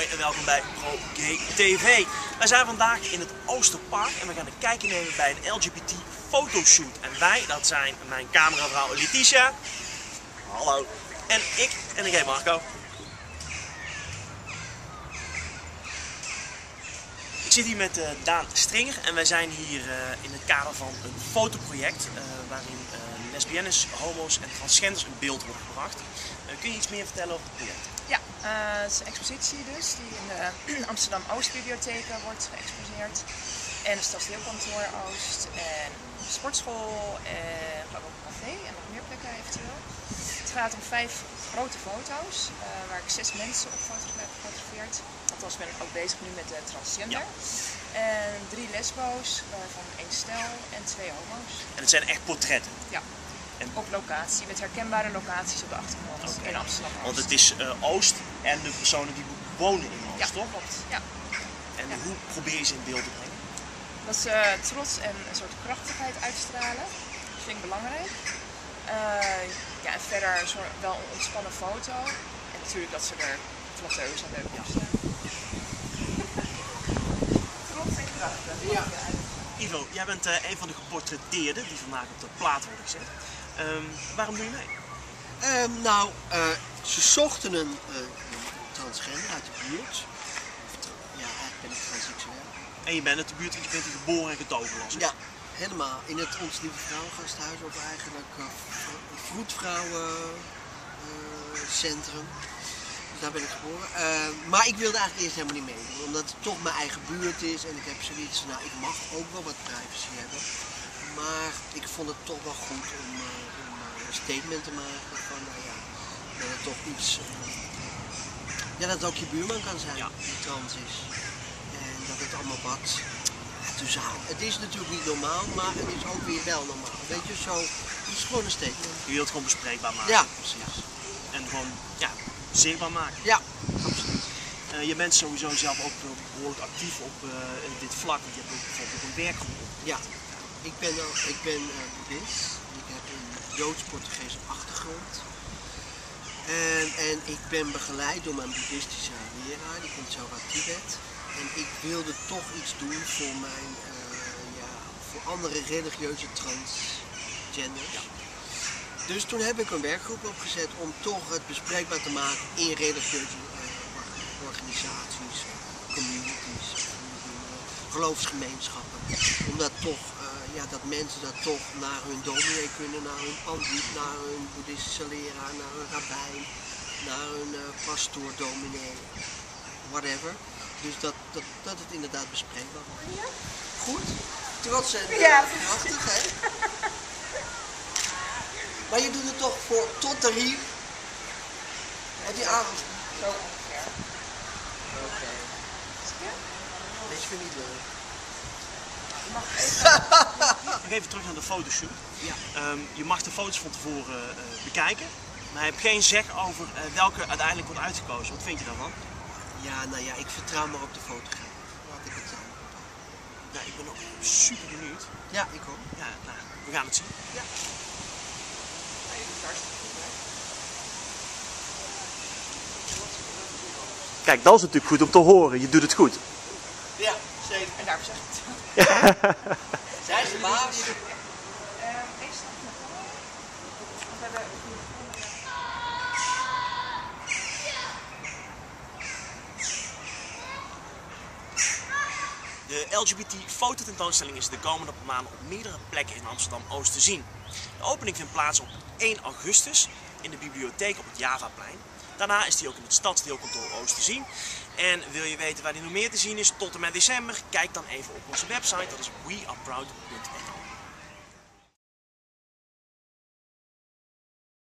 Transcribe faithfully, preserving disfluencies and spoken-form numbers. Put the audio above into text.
iedereen en welkom bij ProGay T V. Wij zijn vandaag in het Oosterpark en we gaan een kijkje nemen bij een L G B T fotoshoot. En wij, dat zijn mijn cameravrouw Letitia. Hallo. En ik en ik heet Marco. Ik zit hier met uh, Daan Stringer en wij zijn hier uh, in het kader van een fotoproject uh, waarin uh, lesbiennes, homo's en transgenders in beeld worden gebracht. Uh, kun je iets meer vertellen over het project? Ja, uh, het is een expositie dus die in de Amsterdam Oostbibliotheek wordt geëxposeerd. En het stadsdeelkantoor Oost en de sportschool en geloof ook een café en nog meer plekken eventueel. Het gaat om vijf grote foto's uh, waar ik zes mensen op heb gefotografeerd. Althans, ik ben ook bezig nu met de transgender. Ja. En drie lesbo's, waarvan één stel en twee homo's. En het zijn echt portretten? Ja. En op locatie, met herkenbare locaties op de achtergrond okay. in Amsterdam Oost. Want het is uh, Oost en de personen die wonen in Oost, ja, toch? Klopt. Ja. En ja. hoe probeer je ze in beeld te brengen? Dat is uh, trots en een soort krachtigheid uitstralen. Dat vind ik belangrijk. Uh, ja, en verder wel een ontspannen foto. En natuurlijk dat ze er flatteus en leuk op staan. Trots en krachtig. Ja. Ivo, jij bent uh, een van de geportretteerden die vandaag op de plaat worden gezet. Um, waarom doe je mee? Um, nou, uh, ze zochten een, uh, een transgender uit de buurt. Ja, eigenlijk ben ik transseksueel. En je bent uit de buurt, want je bent hier geboren en getogen, las ik. Ja, helemaal. In het Ons Lieve Vrouwengasthuis, of eigenlijk uh, vroedvrouwencentrum. Uh, dus daar ben ik geboren. Uh, maar ik wilde eigenlijk eerst helemaal niet meedoen, omdat het toch mijn eigen buurt is. En ik heb zoiets, nou, ik mag ook wel wat privacy hebben. Maar ik vond het toch wel goed om, uh, om uh, een statement te maken van, nou ja, dat het toch iets, uh, ja, dat het ook je buurman kan zijn, ja, die trans is. En dat het allemaal wat, ja, tussen aan. Het is natuurlijk niet normaal, maar het is ook weer wel normaal. Weet je, zo, het is gewoon een statement. Je wilt het gewoon bespreekbaar maken. Ja, precies. En gewoon, ja, zichtbaar maken. Ja, absoluut. Uh, je bent sowieso zelf ook behoorlijk actief op uh, dit vlak, want je hebt ook bijvoorbeeld een werkgroep. Ja. Ik ben, ik ben uh, boeddhist, ik heb een Joods-Portugese achtergrond en, en ik ben begeleid door mijn boeddhistische leraar, die komt zo uit Tibet. En ik wilde toch iets doen voor, mijn, uh, ja, voor andere religieuze transgenders. Ja. Dus toen heb ik een werkgroep opgezet om toch het bespreekbaar te maken in religieuze uh, organisaties, communities, geloofsgemeenschappen. Omdat toch, uh, ja, dat mensen dat toch naar hun dominee kunnen, naar hun pandit, naar hun boeddhistische leraar, naar hun rabbijn, naar hun uh, pastoor, dominee, whatever. Dus dat, dat, dat het inderdaad bespreekbaar wordt. Goed, trots en uh, ja. Krachtig, hè? Maar je doet het toch voor tot de riem? Heb je avond? Zo ongeveer. Oké. Okay. Deze vind ik niet leuk. Mag even... Nog even terug naar de fotoshoot. Ja. Um, je mag de foto's van tevoren uh, bekijken, maar je hebt geen zeg over uh, welke uiteindelijk wordt uitgekozen. Wat vind je daarvan? Ja, nou ja, ik vertrouw maar op de fotograaf. Laat ik het samen. Ja, ik ben ook super benieuwd. Ja, ik ook. Ja, nou, we gaan het zien. Ja. Kijk, dat is natuurlijk goed om te horen. Je doet het goed. Ja, zeker. En daarom zeg ik het. Zij is de baas. De L G B T fototentoonstelling is de komende maanden op meerdere plekken in Amsterdam Oost te zien. De opening vindt plaats op één augustus in de bibliotheek op het Javaplein. Daarna is die ook in het stadsdeelkantoor Oost te zien. En wil je weten waar die nog meer te zien is tot en met december? Kijk dan even op onze website, dat is we are proud punt n l.